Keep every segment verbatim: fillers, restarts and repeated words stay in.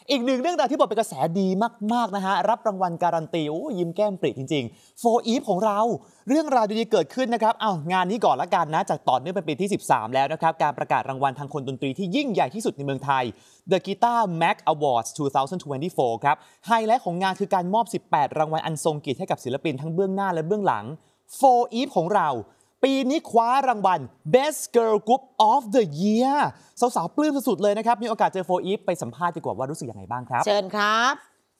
อีกหนึ่งเรื่องราวที่บอกเป็นกระแสดีมากๆนะฮะรับรางวัลการันตีโอ้ยิ้มแก้มปริจริงๆ โฟร์ อีฟ ของเราเรื่องราวดีๆเกิดขึ้นนะครับเอางานนี้ก่อนละกันนะจากต่อเนื่องเป็นปีที่สิบสามแล้วนะครับการประกาศรางวัลทางคนดนตรีที่ยิ่งใหญ่ที่สุดในเมืองไทย The Guitar Mag Awards สองพันยี่สิบสี่ ครับไฮไลท์ของงานคือการมอบสิบแปดรางวัลอันทรงเกียรติให้กับศิลปินทั้งเบื้องหน้าและเบื้องหลัง โฟร์ อีฟ ของเราปีนี้คว้ารางวัล Best Girl Group of the Year สาวๆปลื้มสุดๆเลยนะครับมีโอกาสเจอ โฟร์ อีฟ ไปสัมภาษณ์ดีกว่าว่ารู้สึกยังไงบ้างครับเชิญครับ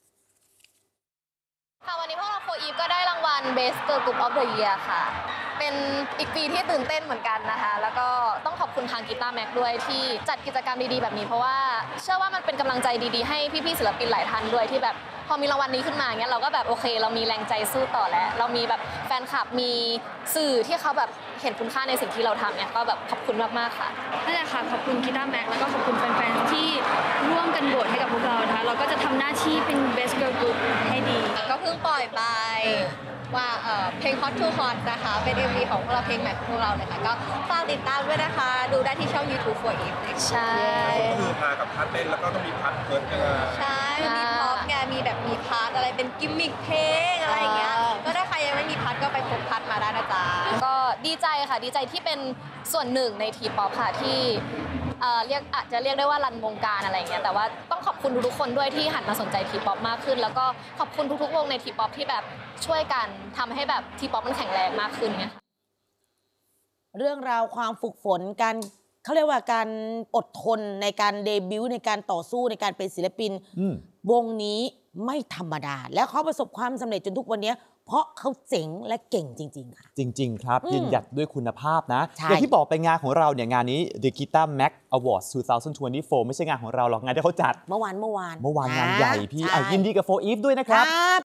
ค่ะวันนี้พวกเรา โฟร์ อีฟ ก็ได้รางวัล Best Girl Group of the Year ค่ะเป็นอีกปีที่ตื่นเต้นเหมือนกันนะคะแล้วก็ต้องขอบคุณทาง Guitar Mag ด้วยที่จัดกิจกรรมดีๆแบบนี้เพราะว่าเชื่อว่ามันเป็นกำลังใจดีๆให้พี่ๆศิลปินหลายท่านด้วยที่แบบพอมีรางวัลนี้ขึ้นมาเงี้ยเราก็แบบโอเคเรามีแรงใจสู้ต่อแล้วเรามีแบบแฟนคลับมีสื่อที่เขาแบบเห็นคุณค่าในสิ่งที่เราทำเนี่ยก็แบบขอบคุณมากๆค่ะนั่นแหละค่ะขอบคุณ Guitar Mag แล้วก็ขอบคุณแฟนๆที่ร่วมกันโหวตให้กับพวกเรานะคะเราก็จะทำหน้าที่เป็น Best Girl Group ให้ดีก็เพิ่งปล่อยไปว่าเอ่อเพลง Hot to Hot นะคะเป็น เอ็ม วี ของพวกเราเพลงใหม่ของพวกเราเลยค่ะก็ฝากติดตามด้วยนะคะดูได้ที่ช่อง YouTube โฟร์ อีฟใช่ก็คือมากับพาร์ทเต้นแล้วก็ต้องมีพาร์ทเพิร์ดกันใช่มีพร็อพไงมีแบบมีพาร์ทอะไรเป็นกิมมิคเพลงอะไรอย่างเงี้ยก็ถ้าใครยังไม่มีพาร์ทก็ไปพบพาร์ทมาได้นะจ๊ะก็ดีใจค่ะดีใจที่เป็นส่วนหนึ่งในทีป๊อปค่ะที่เอ่อเรียกอาจจะเรียกได้ว่ารันวงการอะไรเงี้ยแต่ว่าต้องขอบคุณทุกๆคนด้วยที่หันมาสนใจทีป๊อปมากขึ้นแล้วก็ขอบคุณทุกๆวงในทีป๊อปที่แบบช่วยกันทำให้แบบทีป๊อปมันแข็งแรงมากขึ้นไงเรื่องราวความฝึกฝนการเขาเรียกว่าการอดทนในการเดบิวต์ในการต่อสู้ในการเป็นศิลปินวงนี้ไม่ธรรมดาและเขาประสบความสำเร็จจนทุกวันนี้เพราะเขาเจ๋งและเก่งจริงๆค่ะจริงๆครับยืนหยัดด้วยคุณภาพนะอย่างที่บอกไปงานของเราเนี่ยงานนี้ The Guitar Mag Awards สองพันยี่สิบสี่ ไม่ใช่งานของเราหรอกงานที่เขาจัดเมื่อวานเมื่อวานเมื่อวานงานใหญ่พี่เอายินดีกับ โฟร์ อีฟ ด้วยนะครับ